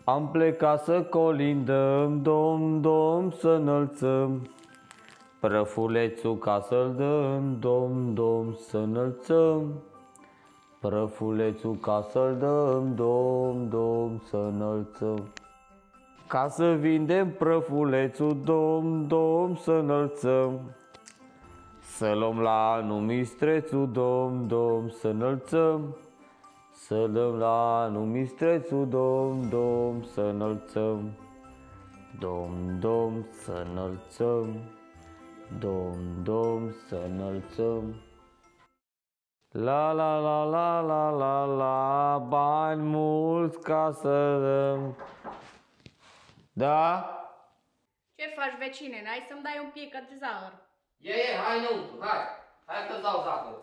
Am plecat să colindăm, dom, dom, să înălțăm prăfulețul ca să-l dăm, dom, dom, să înălțăm prăfulețul ca să-l dăm, dom, dom, să înălțăm. Ca să vindem prăfulețul, dom, dom, să înălțăm. Să luăm la anul mistrețul, dom, dom, să înălțăm. Să dăm la anul mistrețul, dom, dom, să înălțăm. Dom, dom, să înălțăm. Dom, dom, să înălțăm. La la la la la la la, bani mulți ca să dăm. Da? Ce faci, vecine? N-ai să-mi dai un pic de zahăr? Hai înăuntru, hai că-ți dau zahăr.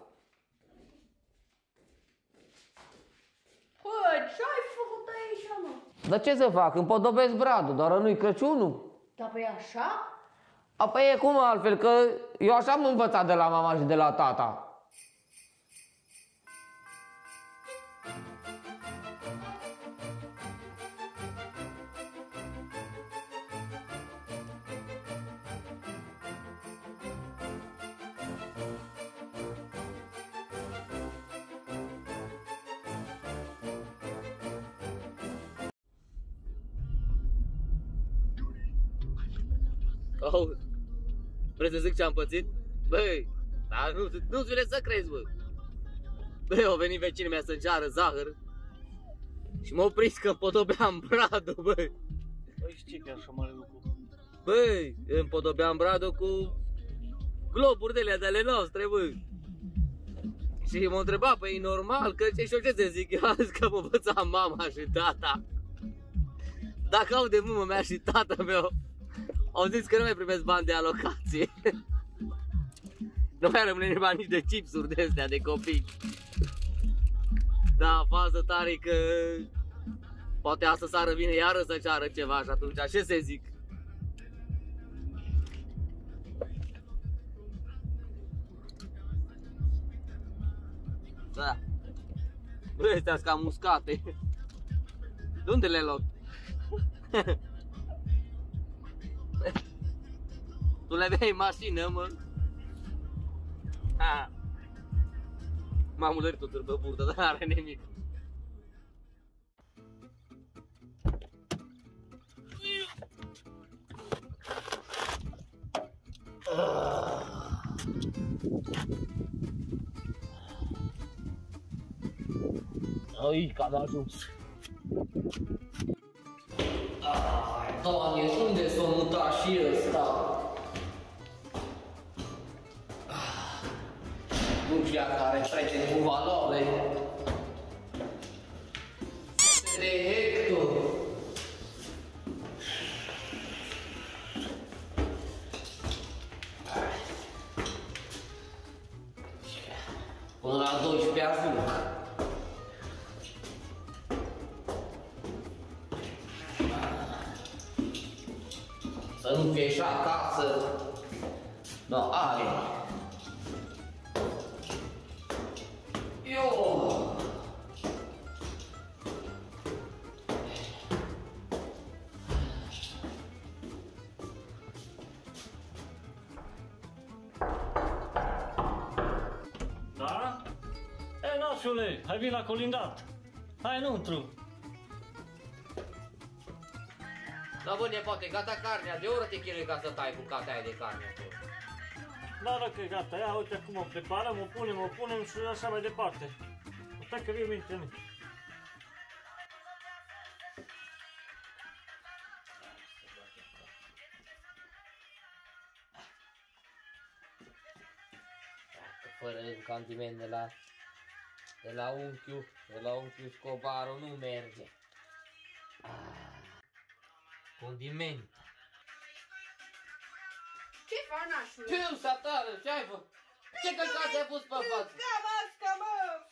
Păi, ce-ai făcut aici, mă? Dar ce să fac? Împodobesc bradul, doar nu-i Crăciunul. Dar păi așa? Apoi e cum altfel, că eu așa am învățat de la mama și de la tata. Oh, vrei să zic ce am pățit? Băi, dar nu-ți vine să crezi, bă. Băi, au venit vecinii mea să-mi ceară zahăr și m-au prins că împodobeam bradul, băi. Băi, și ce-i așa mare lucru? Băi, împodobeam bradul cu globuri de ale noastre, băi. Și m-a întrebat, păi e normal, că ce știu ce să zic, eu am zis că mă învățam mama și tata. Dacă au de mama mea și tata meu, au zis că nu mai primesc bani de alocație. Nu mai rămâne bani nici de chipsuri de astea de copii. Da, fază tare că poate asta seară vine iară să ceară ceva și atunci ce să zic? Da. Băi, astea-s cam muscate. De unde le-ai luat? Tu le aveai în mașină, mă? M-am ulărit totul pe burtă, dar n-are nimic. Ai, că am ajuns. Doamne, unde s-a mutat și ăsta? Lucia care trece cu valoare de hector. Până la 12 ajung. Să nu fie și acasă. No, ai. Eu. Da? E, nașule, hai vin la colindat. Hai înăuntru. Da, bă, nepoate, gata carnea, de o oră te chinui ca să tai bucata aia de carne acolo. Da, dacă e gata, ia uite acum o preparăm, o punem și așa mai departe. Stai că vii minte mine. Fără un condiment de la unchiul Scobaru nu merge. Condiment. Ce faci, nașule? Ce satană, ce ai făcut? Ce căcat ai pus pe față? Masca, mă!